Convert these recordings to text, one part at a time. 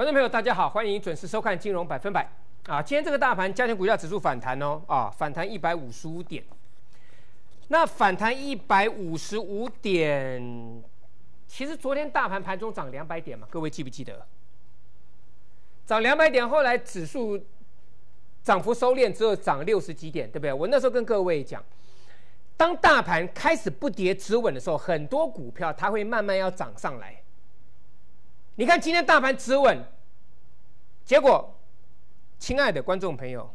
观众朋友，大家好，欢迎准时收看《金融百分百》啊！今天这个大盘加权股价指数反弹哦，反弹155点。那反弹155点，其实昨天大盘盘中涨200点嘛，各位记不记得？涨200点，后来指数涨幅收敛之后涨60几点，对不对？我那时候跟各位讲，当大盘开始不跌止稳的时候，很多股票它会慢慢要涨上来。你看今天大盘止稳，结果，亲爱的观众朋友，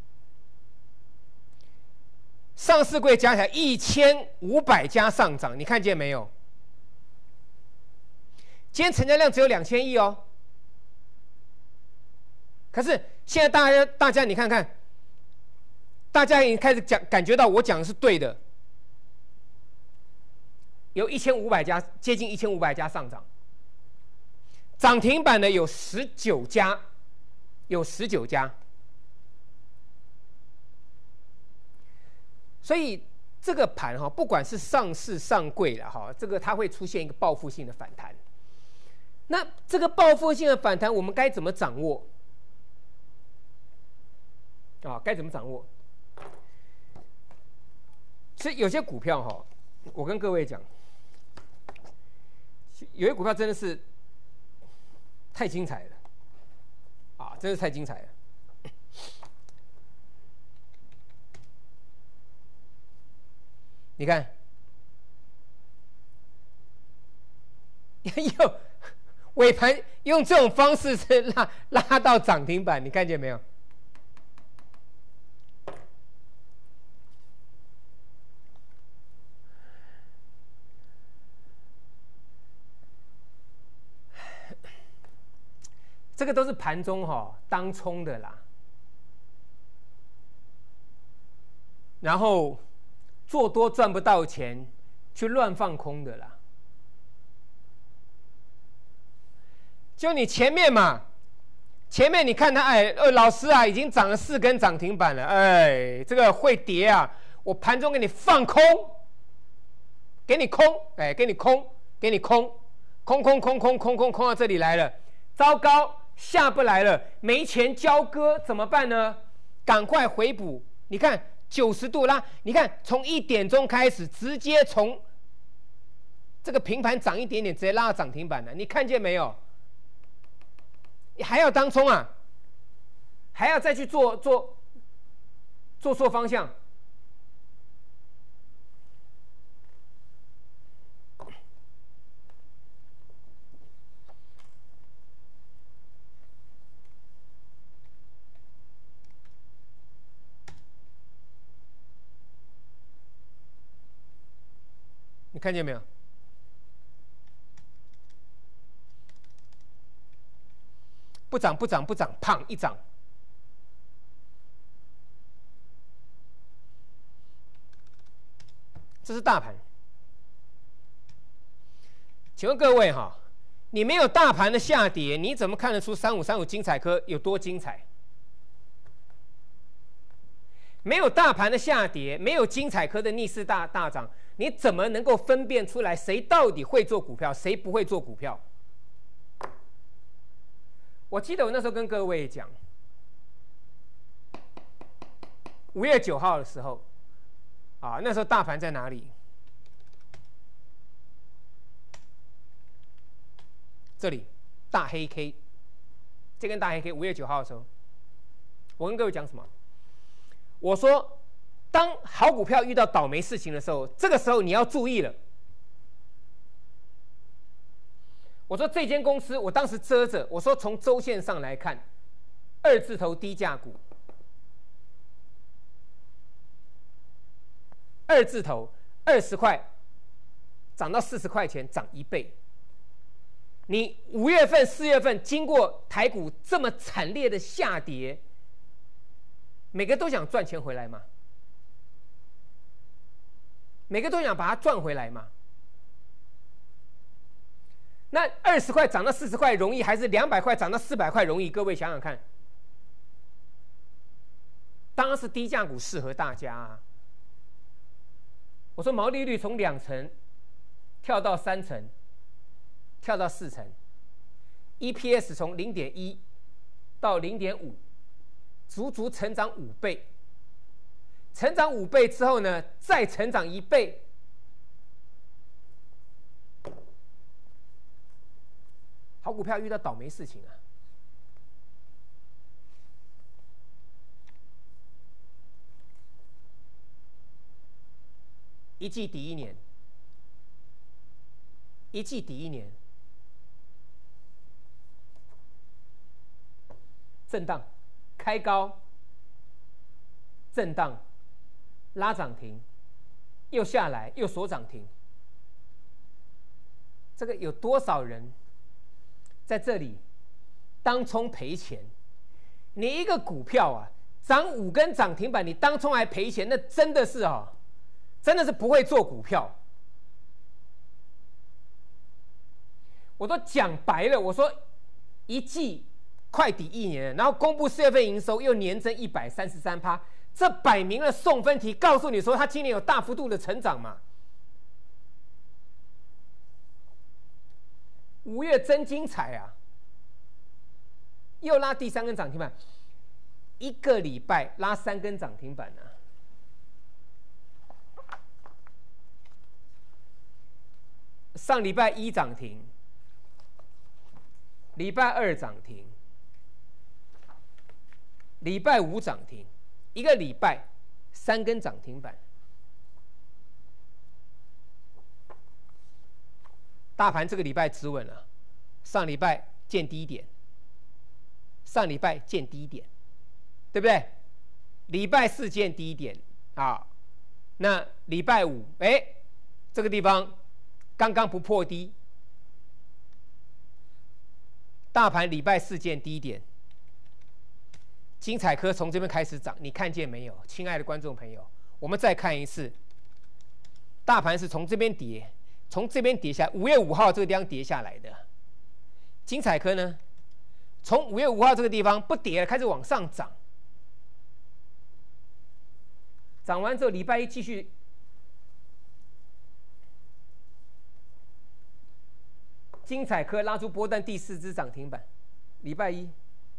上市柜加起来1500家上涨，你看见没有？今天成交量只有2000亿哦。可是现在大家你看看，大家已经开始感觉到我讲的是对的，有1500家，接近1500家上涨。涨停板的有19家，所以这个盘不管是上市上柜了这个它会出现一个报复性的反弹。那这个报复性的反弹，我们该怎么掌握？该怎么掌握？其实有些股票我跟各位讲，有些股票真的是太精彩了，真是太精彩了。你看，又尾盘用这种方式是拉到涨停板，你看见没有？这个都是盘中当冲的啦，然后做多赚不到钱，去乱放空的啦。就你前面你看它，老师已经涨了4根涨停板了，这个会跌啊！我盘中给你放空，给你空，给你空到这里来了，糟糕！下不来了，没钱交割怎么办呢？赶快回补！你看90度拉，你看从1点钟开始，直接从这个平盘涨一点点，直接拉到涨停板了。你看见没有？你还要当冲啊？还要再去做错方向？你看见没有？不涨，砰一涨。这是大盘。请问各位你没有大盘的下跌，你怎么看得出3535精彩科有多精彩？没有大盘的下跌，没有精彩科的逆势大涨，你怎么能够分辨出来谁到底会做股票，谁不会做股票？我记得我那时候跟各位讲，5月9号的时候，那时候大盘在哪里？这里大黑 K， 这根大黑 K， 5月9号的时候，我跟各位讲什么？我说，当好股票遇到倒霉事情的时候，这个时候你要注意了。我说这间公司，我当时遮着，我说从周线上来看，2字头低价股，2字头20块涨到40块钱，涨1倍。你5月份、4月份经过台股这么惨烈的下跌，每个都想赚钱回来嘛，每个都想把它赚回来嘛。那20块涨到40块容易，还是200块涨到400块容易？各位想想看，当然是低价股适合大家我说毛利率从2成跳到3成，跳到4成， EPS 从0.1到0.5，足足成长5倍。成长5倍之后呢，再成长1倍。好股票遇到倒霉事情啊！一季抵一年，一季抵一年，震荡，开高，震荡，拉涨停，又下来，又锁涨停。这个有多少人在这里当冲赔钱？你一个股票啊，涨5根涨停板，你当冲还赔钱，那真的是真的是不会做股票。我都讲白了，我说一季快抵一年，然后公布4月份营收又年增133%，这摆明了送分题，告诉你说他今年有大幅度的成长嘛。5月真精彩啊，又拉第3根涨停板，1个礼拜拉3根涨停板啊。上礼拜1涨停，礼拜2涨停，礼拜5涨停，1个礼拜3根涨停板。大盘这个礼拜止稳了，上礼拜见低点，上礼拜见低点，对不对？礼拜4见低点啊，那礼拜5，这个地方刚刚不破低，大盘礼拜4见低点，精彩科从这边开始涨，你看见没有，亲爱的观众朋友？我们再看一次，大盘是从这边跌。从这边跌下来，5月5号这个地方跌下来的。精彩科呢，从5月5号这个地方不跌了，开始往上涨。涨完之后，礼拜1继续。精彩科拉出波段第4支涨停板，礼拜1，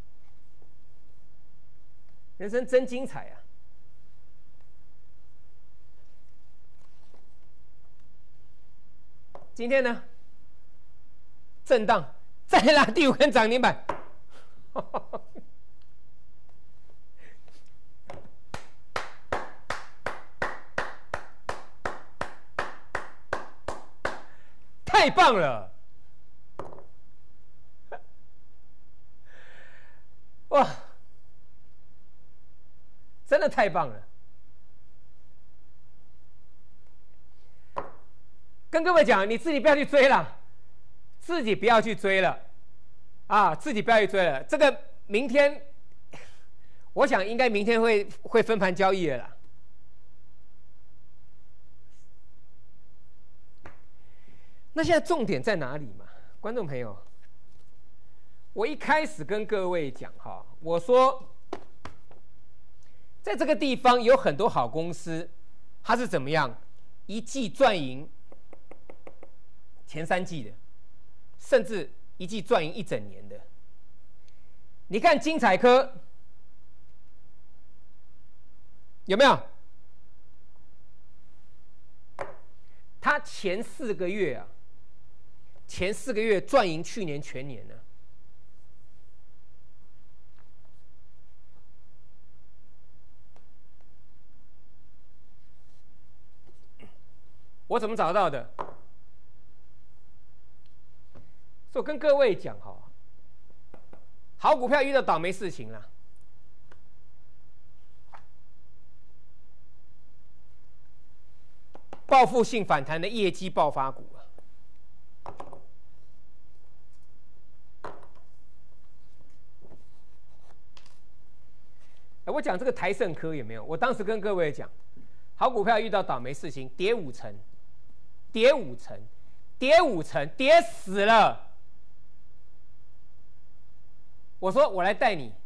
人生真精彩啊！今天呢，震荡再拉第5根涨停板，太棒了！哇，真的太棒了！跟各位讲，你自己不要去追了，自己不要去追了，啊，自己不要去追了。这个明天，我想应该明天会分盘交易了啦。那现在重点在哪里嘛，观众朋友？我一开始跟各位讲我说，在这个地方有很多好公司，它是怎么样，一季赚赢前3季的，甚至一季赚赢1整年的。你看精彩科有没有？它前4个月啊，前4个月赚赢去年全年呢。我怎么找到的？所以我跟各位讲好股票遇到倒霉事情了。报复性反弹的业绩爆发股我讲这个台盛科有没有？我当时跟各位讲，好股票遇到倒霉事情，跌5成，跌5成，跌5成，跌死了。我说我来带你，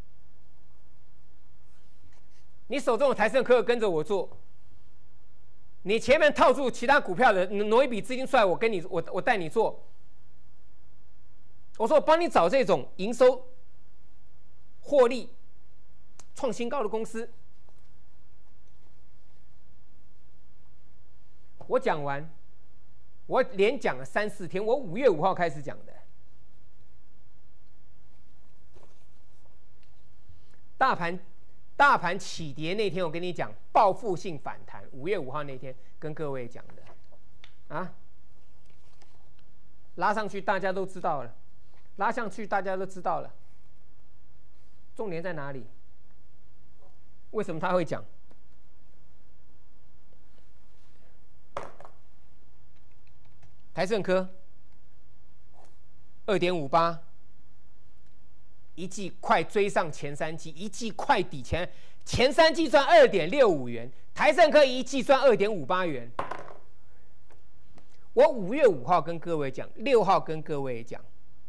你手中有台盛科跟着我做，你前面套住其他股票的，挪一笔资金出来，我带你做。 我说我帮你找这种营收、获利创新高的公司。我讲完，我连讲了3、4天，我5月5号开始讲的。大盘起跌那天，我跟你讲报复性反弹。5月5号那天跟各位讲的，啊，拉上去大家都知道了，拉上去大家都知道了。重点在哪里？为什么他会讲？台盛科2.58，一季快追上前3季，一季快抵前3季赚2.65元，台盛科一季赚2.58元。我5月5号跟各位讲，6号跟各位讲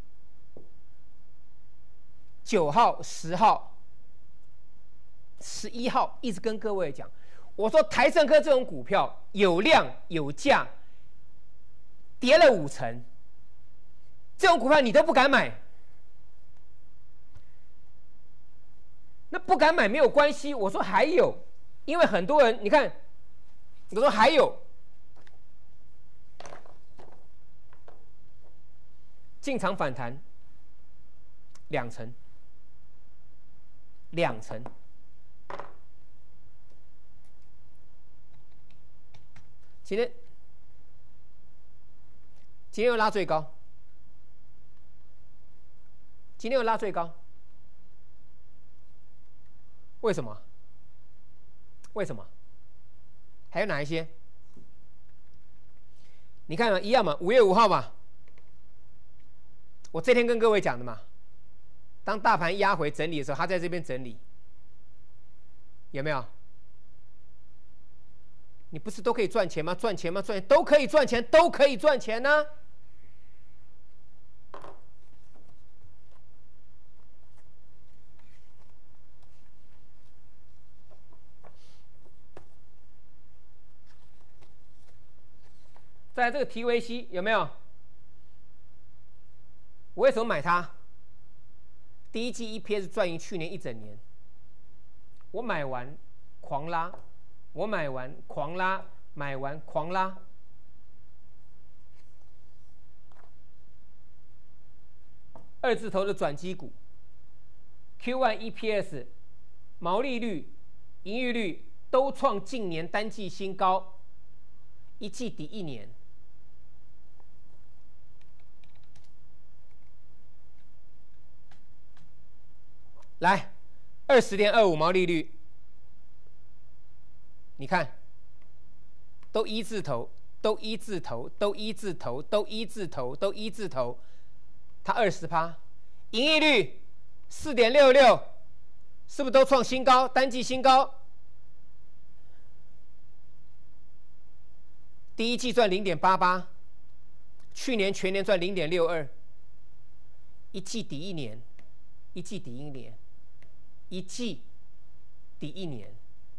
，9号、10号、11号一直跟各位讲，我说台盛科这种股票有量有价，跌了5成，这种股票你都不敢买。那不敢买没有关系，我说还有，因为很多人你看，我说还有，进场反弹2成，2成，今天又拉最高，今天又拉最高。为什么？为什么？还有哪一些？你看嘛，一样嘛，5月5号嘛，我这天跟各位讲的嘛，当大盘压回整理的时候，它在这边整理，有没有？你不是都可以赚钱吗？赚钱吗？赚钱都可以赚钱，都可以赚钱呢、在这个 TVC 有没有？我为什么买它？第一季 EPS 赚赢去年1整年。我买完狂拉，我买完狂拉，买完狂拉。2字头的转机股 ，Q1 EPS、毛利率、盈余率都创近年单季新高，一季抵1年。来，20.25毛利率，你看，都1字头，都1字头，都1字头，都1字头，都1字头，它20%，盈利率4.66，是不是都创新高，单季新高？第一季赚0.88，去年全年赚0.62，一季抵1年，一季抵1年。一季抵1年，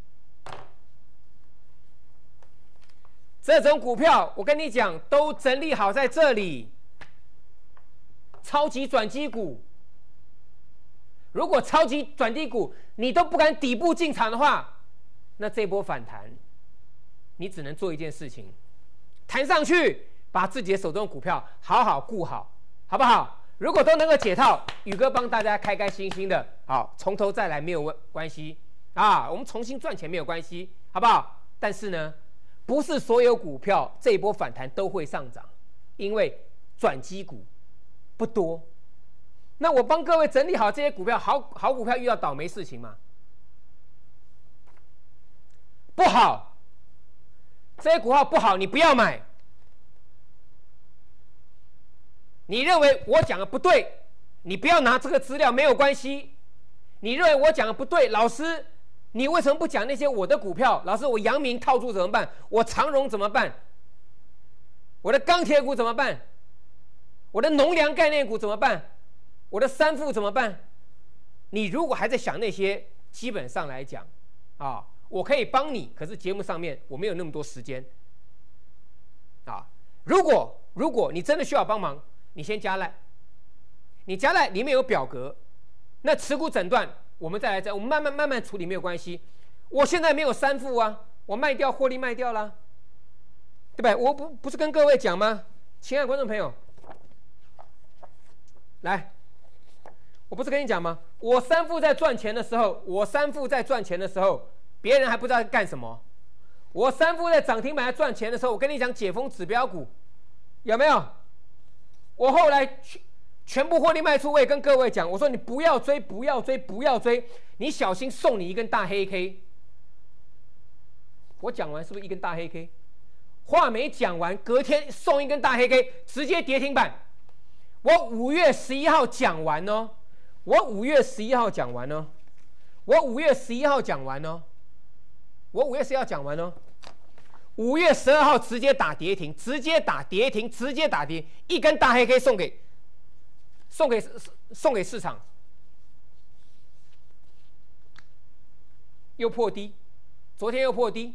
这种股票我跟你讲，都整理好在这里。超级转机股，如果超级转机股你都不敢底部进场的话，那这波反弹，你只能做一件事情，弹上去，把自己的手中的股票好好顾好，好不好？如果都能够解套，宇哥帮大家开开心心的，好，从头再来没有关系啊，我们重新赚钱没有关系，好不好？但是呢，不是所有股票这一波反弹都会上涨，因为转机股不多。那我帮各位整理好这些股票，好股票遇到倒霉事情嘛？不好，这些股票不好，你不要买。你认为我讲的不对，你不要拿这个资料，没有关系。你认为我讲的不对，老师，你为什么不讲那些我的股票？老师，我阳明套住怎么办？我长荣怎么办？我的钢铁股怎么办？我的农粮概念股怎么办？我的三富怎么办？你如果还在想那些，基本上来讲，啊，我可以帮你，可是节目上面我没有那么多时间。啊，如果你真的需要帮忙，你先加赖， 你夹带里面有表格，那持股诊断我们再来，我们慢慢处理没有关系。我现在没有3副啊，我卖掉获利卖掉啦，对不对？我不是跟各位讲吗？亲爱的观众朋友，来，我不是跟你讲吗？我3副在赚钱的时候，别人还不知道干什么。我3副在涨停板在赚钱的时候，我跟你讲解封指标股，有没有？我后来全部获利卖出，我也跟各位讲，我说你不要追，不要追，不要追，你小心送你一根大黑 K。我讲完是不是一根大黑 K？ 话没讲完，隔天送一根大黑 K， 直接跌停板。我5月11号讲完哦，我5月11号讲完哦，5月12号讲完哦，5月12号直接打跌停，一根大黑 K 送给市场，又破低，昨天又破低，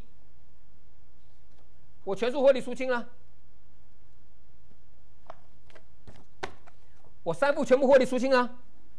我全数获利出清了，我3副全部获利出清了。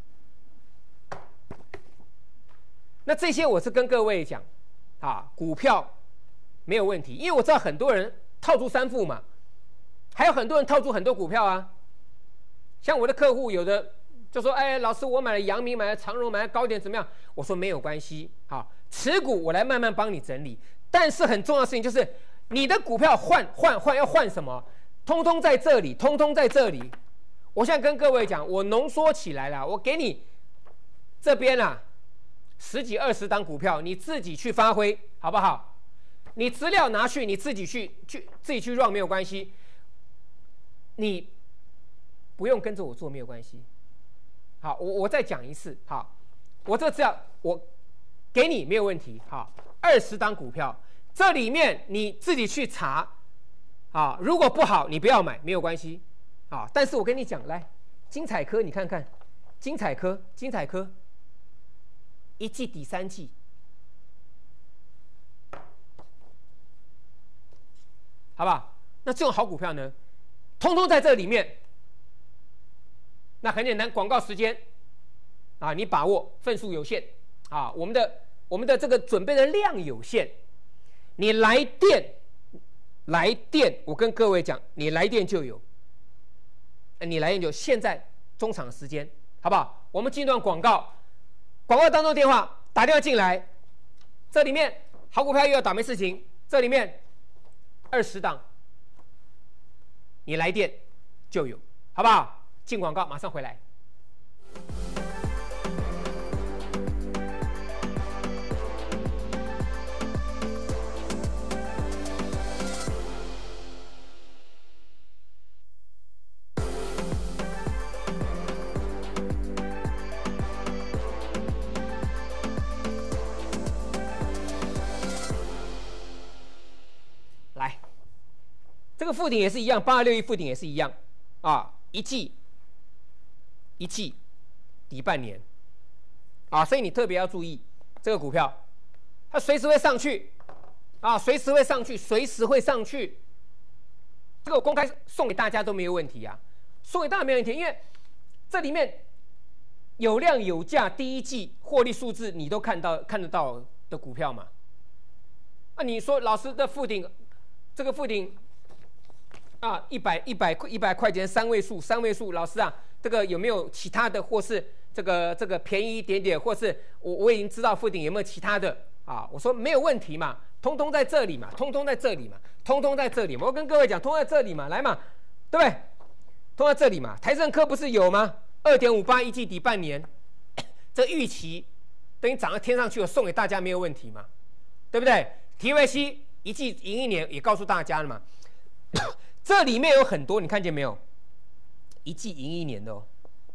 那这些我是跟各位讲啊，股票没有问题，因为我知道很多人套住3副嘛，还有很多人套住很多股票啊。像我的客户有的就说：“哎，老师，我买了阳明，买了长荣，买了高点，怎么样？”我说没有关系，好，持股我来慢慢帮你整理。但是很重要的事情就是，你的股票要换什么？通通在这里，通通在这里。我现在跟各位讲，我浓缩起来了，我给你这边啊10几20档股票，你自己去发挥，好不好？你资料拿去，你自己去 run 没有关系，你不用跟着我做没有关系。好，我再讲一次，好，我这资料我给你没有问题，好，20档股票，这里面你自己去查，啊，如果不好你不要买，没有关系，啊，但是我跟你讲，来，精彩科你看看，精彩科1季抵3季，好不好？那这种好股票呢，通通在这里面。那很简单，广告时间啊，你把握，份数有限啊，我们的这个准备的量有限，你来电，我跟各位讲，你来电就有，现在中场时间，好不好？我们进段广告当中电话打电话进来，这里面好股票又要倒霉事情，这里面20档，你来电就有，好不好？进广告，马上回来。来，这个附顶也是一样，8261附顶也是一样啊，一季抵半年啊，所以你特别要注意这个股票，它随时会上去啊，随时会上去。这个我公开送给大家都没有问题啊，送给大家没有问题，因为这里面有量有价，第1季获利数字你都看得到的股票嘛。啊，你说老师的附顶，这个附顶啊，100块钱3位数，老师啊。这个有没有其他的，或是这个便宜一点点，或是我已经知道附顶有没有其他的啊？我说没有问题嘛，通通在这里嘛，我跟各位讲，通通在这里嘛，来嘛，对不对？通在这里嘛。台盛科不是有吗？2.58一季抵半年，这预期等于涨到天上去了，送给大家没有问题嘛，对不对？TVC 一季赢1年也告诉大家了嘛，这里面有很多，你看见没有？1季赢1年的哦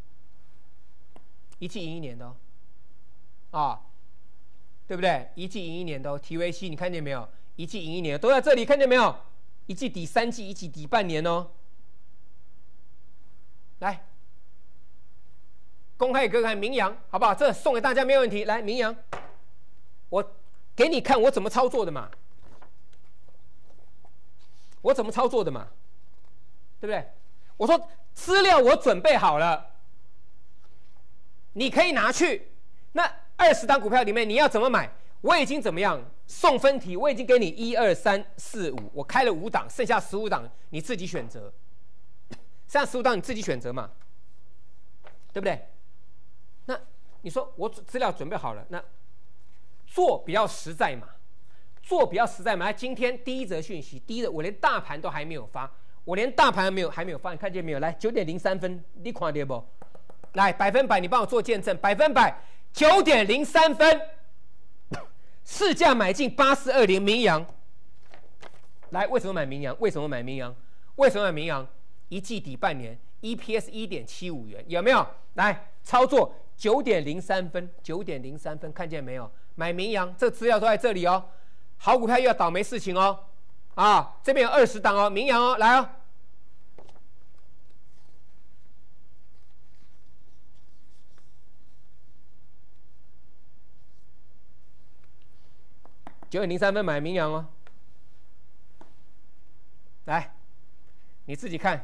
，1季赢1年的哦，啊，对不对？1季赢1年的哦 ，TVC 你看见没有？1季赢1年都在这里，看见没有？1季抵3季，1季抵半年哦。来，公开给各位看明阳，好不好？这送给大家没有问题。来，明阳，我给你看我怎么操作的嘛，对不对？我说资料我准备好了， 你可以拿去。那20档股票里面你要怎么买？我已经怎么样送分题？我已经给你1、2、3、4、5，我开了5档，剩下15档你自己选择。剩下15档你自己选择嘛，对不对？那你说我资料准备好了，那做比较实在嘛，做比较实在嘛。今天第一则讯息，我连大盘都还没有发，我连大盘还没有发，你看见没有？来9点03分，你看到不？来100%，你帮我做见证，100%。9点03分，市价买进8420明阳。来，为什么买明阳？为什么买明阳？为什么买明阳？一季抵半年 ，EPS 1.75元，有没有？来操作9点03分，9点03分，看见没有？买明阳，这资料都在这里哦。好股票又要倒霉事情哦，啊，这边有20档哦，明阳哦，来哦。9点03分买明阳哦，来，你自己看，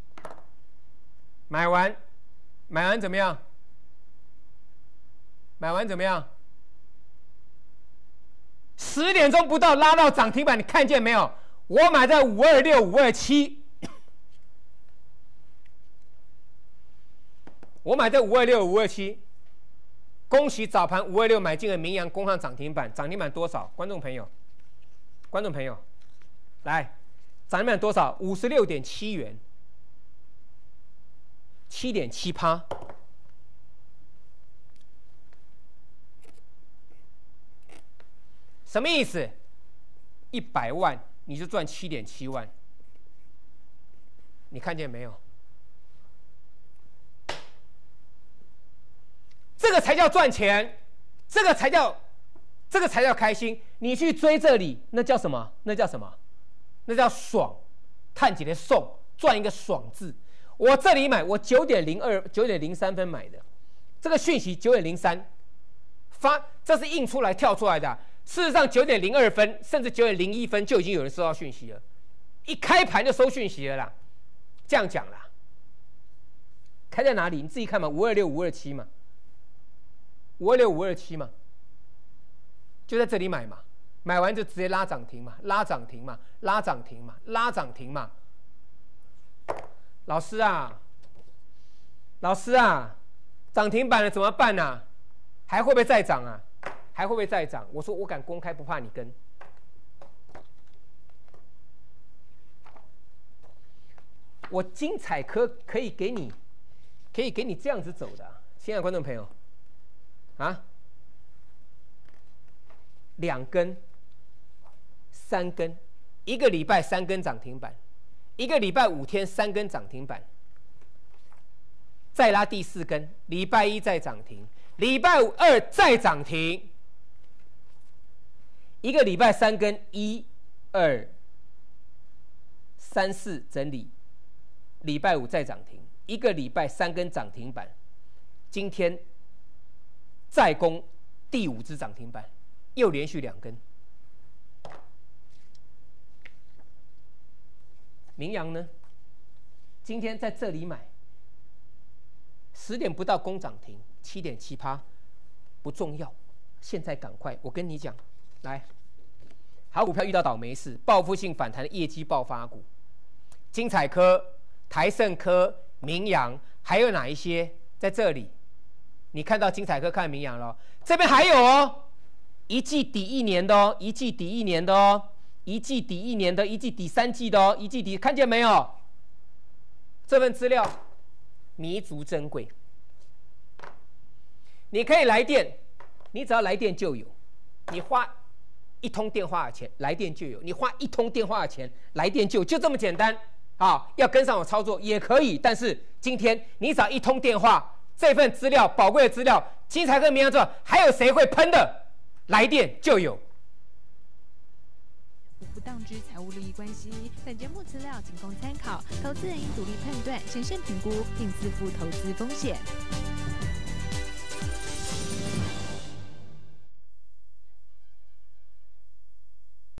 买完怎么样？买完怎么样？10点钟不到拉到涨停板，你看见没有？我买在526、527，我买在526、527。恭喜早盘526买进了明阳攻上涨停板，涨停板多少？观众朋友，来，涨停板多少？56.7元，7.7%。什么意思？100万你就赚7.7万，你看见没有？这个才叫赚钱，这个才叫开心。你去追这里，那叫什么？那叫爽，探几的送，赚一个爽字。我这里买，我9点03分买的，这个讯息9点03发，这是印出来跳出来的。事实上9点02分，甚至9点01分就已经有人收到讯息了，一开盘就收讯息了啦。这样讲啦，开在哪里？你自己看嘛，526、527嘛。526、527嘛，就在这里买嘛，买完就直接拉涨停嘛，拉涨停嘛。老师啊，涨停板了怎么办啊？还会不会再涨啊？我说我敢公开，不怕你跟。我精彩科可以给你这样子走的，亲爱的观众朋友。啊，2根、3根，1个礼拜3根涨停板，1个礼拜5天3根涨停板，再拉第4根，礼拜1再涨停，礼拜2再涨停，1个礼拜3根，1、2、3、4整理，礼拜5再涨停，1个礼拜3根涨停板，今天再攻第5只涨停板，又连续2根。明阳呢？今天在这里买，10点不到攻涨停，7.7%，不重要，现在赶快！我跟你讲，来，好股票遇到倒霉事，报复性反弹的业绩爆发股，精彩科、台盛科、明阳，还有哪一些在这里？你看到精彩科，看明阳了，这边还有哦，一季抵1年的哦，一季抵3季的哦，一季抵，看见没有？这份资料弥足珍贵，你可以来电，你只要来电就有，你花1通电话的钱来电就有，你花1通电话的钱来电就有，就这么简单啊！要跟上我操作也可以，但是今天你只要1通电话。这份资料，宝贵的资料，精彩跟明阳之后，还有谁会喷的？来电就有。 不当之财务利益关系，本节目资料仅供参考，投资人应独立判断、审慎评估，并自负投资风险。